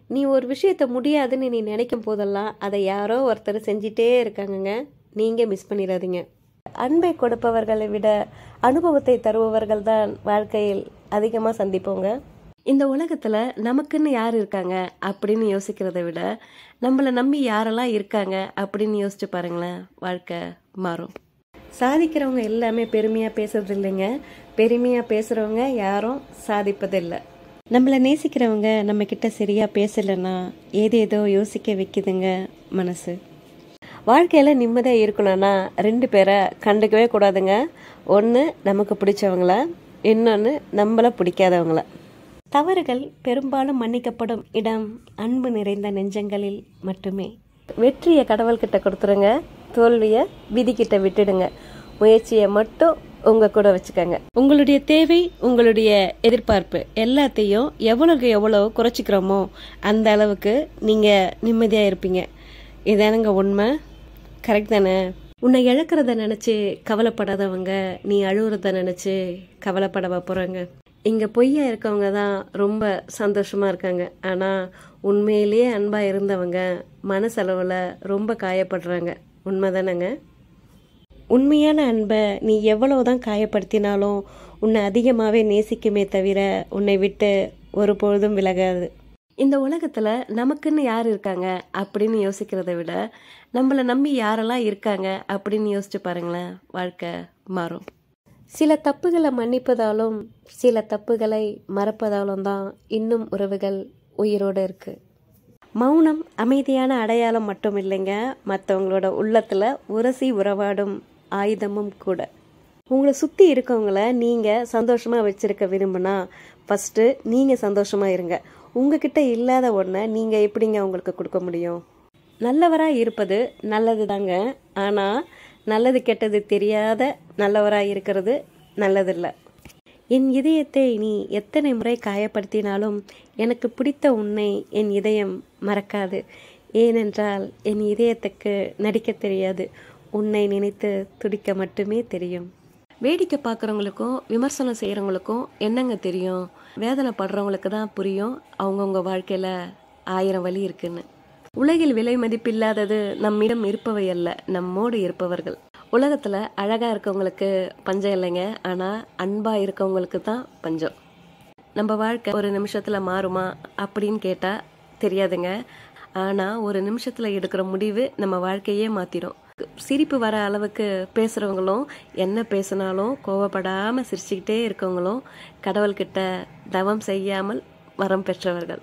நீ ஒரு விஷயத்த முடியாதுன்னு நீ நினைக்கும் போதெல்லாம் அதை யாரோ ஒருத்தர் செஞ்சிட்டே இருக்காங்கங்க. நீங்கள் மிஸ் பண்ணிடாதீங்க. அன்பை கொடுப்பவர்களை விட அனுபவத்தை தருபவர்கள் தான் வாழ்க்கையில் அதிகமாக சந்திப்போங்க. இந்த உலகத்தில் நமக்குன்னு யார் இருக்காங்க அப்படின்னு யோசிக்கிறத விட நம்மளை நம்பி யாரெல்லாம் இருக்காங்க அப்படின்னு யோசிச்சு பாருங்களேன், வாழ்க்கை மாறும். சாதிக்கிறவங்க எல்லாமே பெருமையாக பேசுறது இல்லைங்க. பெருமையாக பேசுகிறவங்க யாரும் சாதிப்பதில்லை. நம்மளை நேசிக்கிறவங்க நம்மக்கிட்ட சரியாக பேசலைன்னா ஏதேதோ யோசிக்க வைக்குதுங்க மனசு. வாழ்க்கையில் நிம்மதியாக இருக்கணும்னா 2 பேரை கண்டுக்கவே கூடாதுங்க. ஒன்று நமக்கு பிடிச்சவங்கள, இன்னொன்று நம்மளை பிடிக்காதவங்கள. தவறுகள் பெரும்பாலும் மன்னிக்கப்படும் இடம் அன்பு நிறைந்த நெஞ்சங்களில் மட்டுமே. வெற்றியை கடவுள்கிட்ட கொடுத்துருங்க, தோல்வியை விதிக்கிட்ட விட்டுடுங்க. முயற்சியை மட்டும் உங்கள் கூட வச்சுக்கோங்க. உங்களுடைய தேவை, உங்களுடைய எதிர்பார்ப்பு எல்லாத்தையும் எவ்வளோக்கு எவ்வளோ குறைச்சிக்கிறோமோ அந்த அளவுக்கு நீங்கள் நிம்மதியாக இருப்பீங்க. இதானுங்க உண்மை. கரெக்ட் தானே? உன்னை இழக்கிறத நினச்சி கவலைப்படாதவங்க நீ அழுகுறத நினச்சி கவலைப்பட போகிறாங்க. இங்கே பொய்யா இருக்கவங்க தான் ரொம்ப சந்தோஷமாக இருக்காங்க. ஆனால் உண்மையிலேயே அன்பாக இருந்தவங்க மனசளவில் ரொம்ப காயப்படுறாங்க. உண்மை தானேங்க? உண்மையான அன்பை நீ எவ்வளவுதான் காயப்படுத்தினாலும் உன்னை அதிகமாகவே நேசிக்குமே தவிர உன்னை விட்டு ஒரு பொழுதும் விலகாது. இந்த உலகத்தில் நமக்குன்னு யார் இருக்காங்க அப்படின்னு யோசிக்கிறத விட நம்மளை நம்பி யாரெல்லாம் இருக்காங்க அப்படின்னு யோசிச்சு பாருங்களேன், வாழ்க்கை மாறும். சில தப்புகளை மன்னிப்பதாலும் சில தப்புகளை மறப்பதாலும் தான் இன்னும் உறவுகள் உயிரோடு இருக்கு. மௌனம் அமைதியான அடையாளம் மட்டும் இல்லைங்க, மற்றவங்களோட உள்ளத்தில் உரசி உறவாடும் ஆயுதமும் கூட. உங்களை சுற்றி இருக்கவங்கள நீங்கள் சந்தோஷமாக வச்சுருக்க விரும்புனா ஃபஸ்ட்டு நீங்கள் சந்தோஷமாக இருங்க. உங்ககிட்ட இல்லாத ஒன்றை நீங்கள் எப்படிங்க அவங்களுக்கு கொடுக்க முடியும்? நல்லவராக இருப்பது நல்லது தாங்க. ஆனால் நல்லது கெட்டது தெரியாத நல்லவராக இருக்கிறது நல்லதில்லை. என் இதயத்தை நீ எத்தனை முறை காயப்படுத்தினாலும் எனக்கு பிடித்த உன்னை என் இதயம் மறக்காது. ஏனென்றால் என் இதயத்துக்கு நடிக்க தெரியாது, உன்னை நினைத்து துடிக்க மட்டுமே தெரியும். வேடிக்கை பார்க்குறவங்களுக்கும் விமர்சனம் செய்கிறவங்களுக்கும் என்னங்க தெரியும்? வேதனை படுறவங்களுக்கு தான் புரியும் அவங்கவுங்க வாழ்க்கையில் 1000 வழி இருக்குன்னு. உலகில் விலை மதிப்பில்லாதது நம்மிடம் இருப்பவை அல்ல, நம்மோடு இருப்பவர்கள். உலகத்தில் அழகாக இருக்கவங்களுக்கு பஞ்சம் இல்லைங்க, ஆனால் அன்பாக இருக்கவங்களுக்கு தான் பஞ்சம். நம்ம வாழ்க்கை ஒரு நிமிஷத்தில் மாறுமா அப்படின்னு கேட்டால் தெரியாதுங்க. ஆனால் ஒரு நிமிஷத்தில் எடுக்கிற முடிவு நம்ம வாழ்க்கையே மாற்றிடும். சிரிப்பு வர அளவுக்கு பேசுகிறவங்களும் என்ன பேசினாலும் கோவப்படாமல் சிரிச்சுக்கிட்டே இருக்கவங்களும் கடவுள்கிட்ட தவம் செய்யாமல் வரம் பெற்றவர்கள்.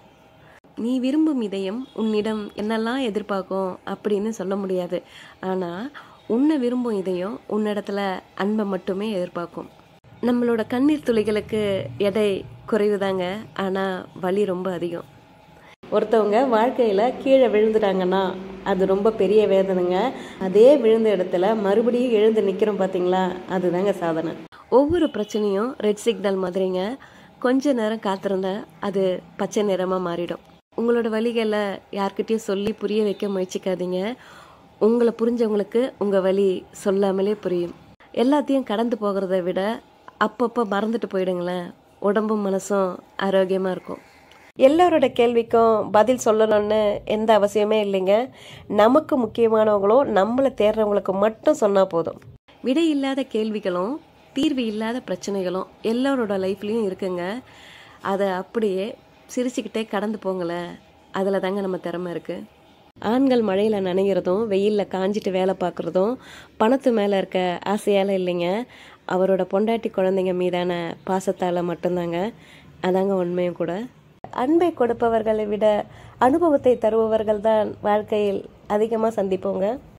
நீ விரும்பும் இதயம் உன்னிடம் என்னெல்லாம் எதிர்பார்க்கும் அப்படின்னு சொல்ல முடியாது. ஆனால் உன்னை விரும்பும் இதயம் உன்னிடத்துல அன்பை மட்டுமே எதிர்பார்க்கும். நம்மளோட கண்ணீர் துளிகளுக்கு எடை குறைவுதாங்க, ஆனால் வலி ரொம்ப அதிகம். ஒருத்தவங்க வாழ்க்கையில் கீழே விழுந்துட்டாங்கன்னா அது ரொம்ப பெரிய வேதனைங்க. அதே விழுந்த இடத்துல மறுபடியும் எழுந்து நிற்கிறோம் பார்த்தீங்களா, அதுதாங்க சாதனை. ஒவ்வொரு பிரச்சனையும் ரெட் சிக்னல் மாதிரிங்க. கொஞ்ச நேரம் காத்திருந்தா அது பச்சை நிறமாக மாறிடும். உங்களோட வழிகளை யார்கிட்டையும் சொல்லி புரிய வைக்க முயற்சிக்காதீங்க. உங்களை புரிஞ்சவங்களுக்கு உங்கள் வழி சொல்லாமலே புரியும். எல்லாத்தையும் கடந்து போகிறத விட அப்பப்போ மறந்துட்டு போயிடுங்களேன், உடம்பும் மனசும் ஆரோக்கியமாக இருக்கும். எல்லோரோட கேள்விக்கும் பதில் சொல்லணும்னு எந்த அவசியமே இல்லைங்க. நமக்கு முக்கியமானவங்களும் நம்மளை தேடுறவங்களுக்கு மட்டும் சொன்னால் போதும். விடை இல்லாத கேள்விகளும் தீர்வு இல்லாத பிரச்சனைகளும் எல்லோரோட லைஃப்லேயும் இருக்குங்க. அதை அப்படியே சிரிச்சுக்கிட்டே கடந்து போங்களேன், அதில் தாங்க நம்ம திறமை இருக்குது. ஆண்கள் மழையில் நனைகிறதும் வெயிலில் காஞ்சிட்டு வேலை பார்க்குறதும் பணத்து மேலே இருக்க ஆசையால் இல்லைங்க, அவரோட பொண்டாட்டி குழந்தைங்க மீதான பாசத்தால் மட்டும்தாங்க. அதாங்க உண்மையும் கூட. அன்பை கொடுப்பவர்களை விட அனுபவத்தை தருபவர்கள் தான் வாழ்க்கையில் அதிகமாக சந்திப்போங்க.